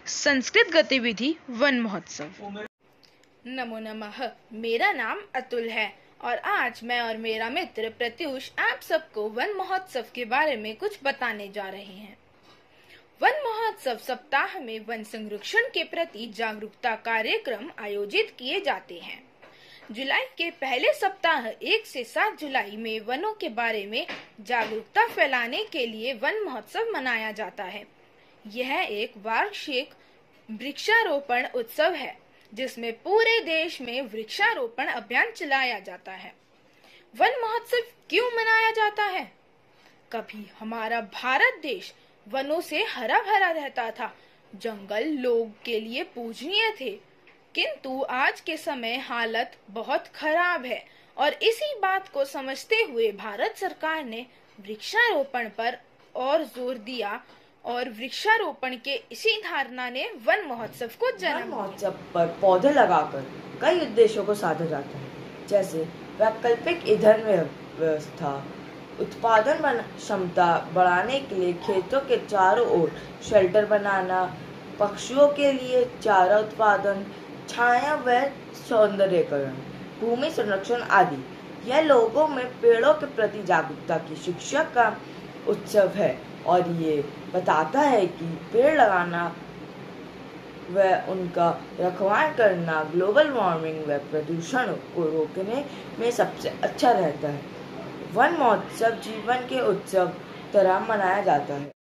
संस्कृत गतिविधि वन महोत्सव। नमो नमः। मेरा नाम अतुल है और आज मैं और मेरा मित्र प्रत्युष आप सबको वन महोत्सव के बारे में कुछ बताने जा रहे हैं। वन महोत्सव सप्ताह में वन संरक्षण के प्रति जागरूकता कार्यक्रम आयोजित किए जाते हैं। जुलाई के पहले सप्ताह 1 से 7 जुलाई में वनों के बारे में जागरूकता फैलाने के लिए वन महोत्सव मनाया जाता है। यह एक वार्षिक वृक्षारोपण उत्सव है जिसमें पूरे देश में वृक्षारोपण अभियान चलाया जाता है। वन महोत्सव क्यों मनाया जाता है? कभी हमारा भारत देश वनों से हरा भरा रहता था, जंगल लोग के लिए पूजनीय थे, किंतु आज के समय हालत बहुत खराब है और इसी बात को समझते हुए भारत सरकार ने वृक्षारोपण पर और जोर दिया और वृक्षारोपण के इसी धारणा ने वन महोत्सव को जन्म दिया। महोत्सव पर पौधे लगाकर कई उद्देश्यों को साधा जाता है, जैसे वैकल्पिक ईंधन व्यवस्था, उत्पादन क्षमता बढ़ाने के लिए खेतों के चारों ओर शेल्टर बनाना, पक्षियों के लिए चारा उत्पादन, छाया व सौंदर्यीकरण, भूमि संरक्षण आदि। यह लोगों में पेड़ों के प्रति जागरूकता की शिक्षा का उत्सव है और ये बताता है कि पेड़ लगाना व उनका रखवाल करना ग्लोबल वार्मिंग व प्रदूषण को रोकने में सबसे अच्छा रहता है। वन महोत्सव जीवन के उत्सव तरह मनाया जाता है।